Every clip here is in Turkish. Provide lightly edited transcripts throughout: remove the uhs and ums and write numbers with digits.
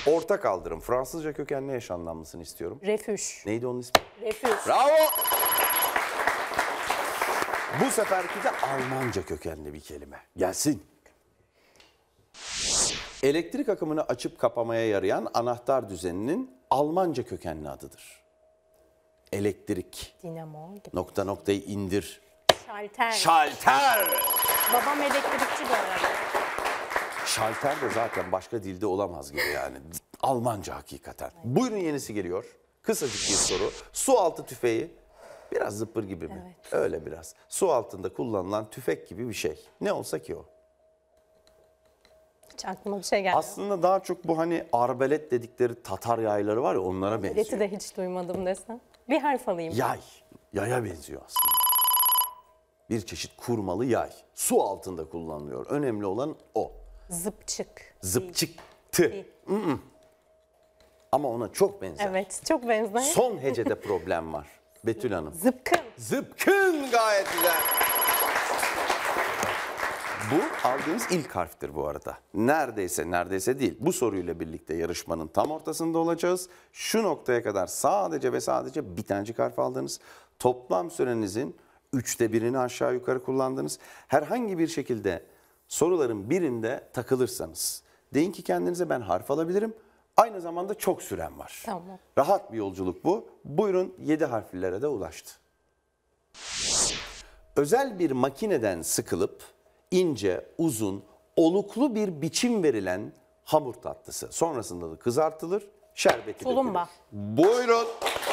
Orta kaldırım. Fransızca kökenli eş anlamlısını istiyorum. Refüj. Neydi onun ismi? Refüj. Bravo! Bu seferki de Almanca kökenli bir kelime. Gelsin. Elektrik akımını açıp kapamaya yarayan anahtar düzeninin Almanca kökenli adıdır. Elektrik. Dinamo gibi. Nokta noktayı indir. Şalter. Şalter! Babam elektrikçi bu arada. Şalter de zaten başka dilde olamaz gibi yani. Almanca hakikaten. Buyurun yenisi geliyor. Kısacık bir soru. Su altı tüfeği biraz zıppır gibi mi? Evet. Öyle biraz. Su altında kullanılan tüfek gibi bir şey. Ne olsa ki o. Hiç aklıma bir şey gelmiyor. Aslında daha çok bu hani arbelet dedikleri Tatar yayları var ya onlara benziyor. Bileti de hiç duymadım desem. Bir harf alayım. Yay. Yaya benziyor aslında. Bir çeşit kurmalı yay. Su altında kullanılıyor. Önemli olan o. Zıpçık. Zıpçıktı. Ama ona çok benzer. Evet, çok benzer. Son hecede problem var. Betül Hanım. Zıpkın. Zıpkın gayet güzel. Bu aldığınız ilk harftir bu arada. Neredeyse değil. Bu soruyla birlikte yarışmanın tam ortasında olacağız. Şu noktaya kadar sadece ve sadece bir tanecik harf aldınız. Toplam sürenizin 1/3'ünü aşağı yukarı kullandınız. Herhangi bir şekilde soruların birinde takılırsanız deyin ki kendinize ben harf alabilirim. Aynı zamanda çok süren var. Tamam. Rahat bir yolculuk bu. Buyurun 7 harflere de ulaştı. Özel bir makineden sıkılıp ince, uzun, oluklu bir biçim verilen hamur tatlısı. Sonrasında da kızartılır, şerbeti Tulumba. dökülür. Buyurun.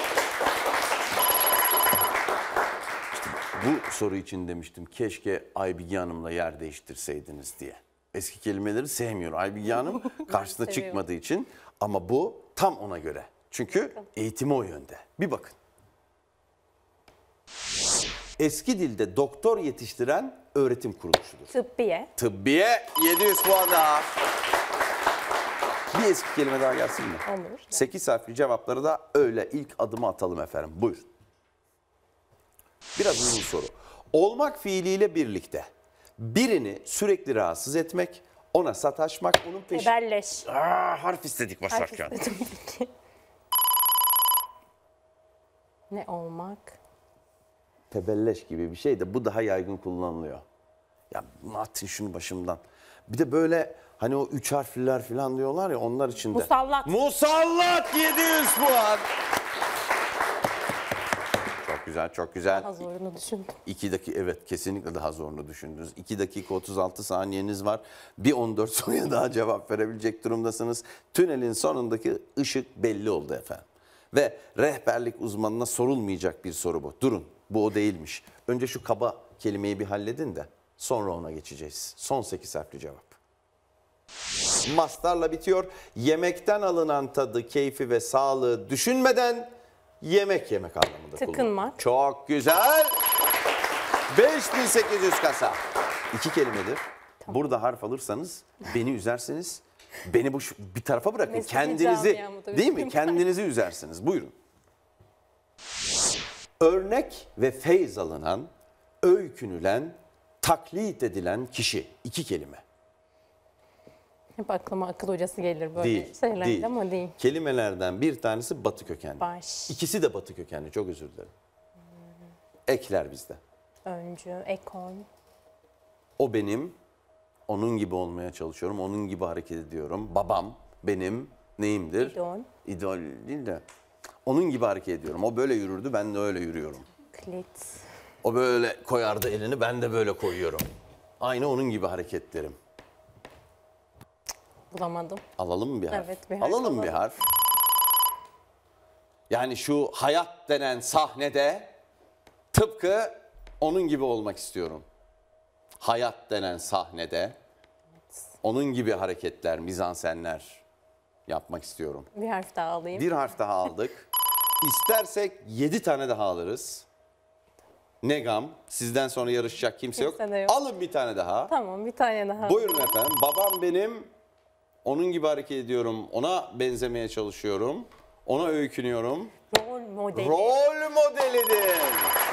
İşte bu soru için demiştim keşke Aybige Hanım'la yer değiştirseydiniz diye. Eski kelimeleri sevmiyor Aybige Hanım karşısına seviyorum. çıkmadığı için. Ama bu tam ona göre. Çünkü eğitimi o yönde. Bir bakın. Eski dilde doktor yetiştiren öğretim kuruluşudur. Tıbbiye. Tıbbiye 700 puan daha. Bir eski kelime daha gelsin mi? Olur. 8 harfli cevapları da öyle ilk adımı atalım efendim. Buyurun. Biraz uzun soru. Olmak fiiliyle birlikte birini sürekli rahatsız etmek, ona sataşmak, onun peşinde... Tebelleş. Harf istedik basarken. Harf istedim peki. Ne olmak? Tebelleş gibi bir şey de bu daha yaygın kullanılıyor. Ya atın şunu başımdan. Bir de böyle hani o 3 harfliler falan diyorlar ya onlar için de. Musallat. Musallat 700 puan. Çok güzel, çok güzel. Az zorunu düşündüm. 2 dakika evet kesinlikle daha zorunu düşündünüz. 2 dakika 36 saniyeniz var. Bir 14 soruya daha cevap verebilecek durumdasınız. Tünelin sonundaki ışık belli oldu efendim. Ve rehberlik uzmanına sorulmayacak bir soru bu. Durun bu o değilmiş. Önce şu kaba kelimeyi bir halledin de sonra ona geçeceğiz. Son 8 harfli cevap. Mastarla bitiyor. Yemekten alınan tadı, keyfi ve sağlığı düşünmeden yemek anlamında kullanılır. Tıkınmak. Çok güzel. 5800 kasa. 2 kelimedir. Burada harf alırsanız beni üzersiniz. Beni bu bir tarafa bırakın. Mesleki Kendinizi camiamı da değil mi? üzülürüm. Kendinizi üzersiniz. Buyurun. Örnek ve feyz alınan, öykünülen, taklit edilen kişi. 2 kelime. Hep aklıma akıl hocası gelir böyle Değil. şeyler Değil. ama değil. Kelimelerden bir tanesi batı kökenli. Baş. İkisi de batı kökenli. Çok özür dilerim. Ekler bizde. Öncü, ekon. O benim, onun gibi olmaya çalışıyorum, onun gibi hareket ediyorum. Babam benim neyimdir? İdol. İdol değil de onun gibi hareket ediyorum. O böyle yürürdü, ben de öyle yürüyorum. Klit. O böyle koyardı elini, ben de böyle koyuyorum. Aynı onun gibi hareketlerim. Bulamadım. Alalım mı bir harf? Evet, bir harf alalım bir alalım. harf. Yani şu hayat denen sahnede tıpkı onun gibi olmak istiyorum. Hayat denen sahnede onun gibi hareketler, mizansenler yapmak istiyorum. Bir harf daha alayım. Bir harf daha aldık. İstersek 7 tane daha alırız. Ne gam, sizden sonra yarışacak kimse yok. Kimse de yok. Alın bir tane daha. Tamam, bir tane daha. Buyurun efendim. Babam benim, onun gibi hareket ediyorum. Ona benzemeye çalışıyorum. Ona öykünüyorum. Rol modeli. Rol modelidir.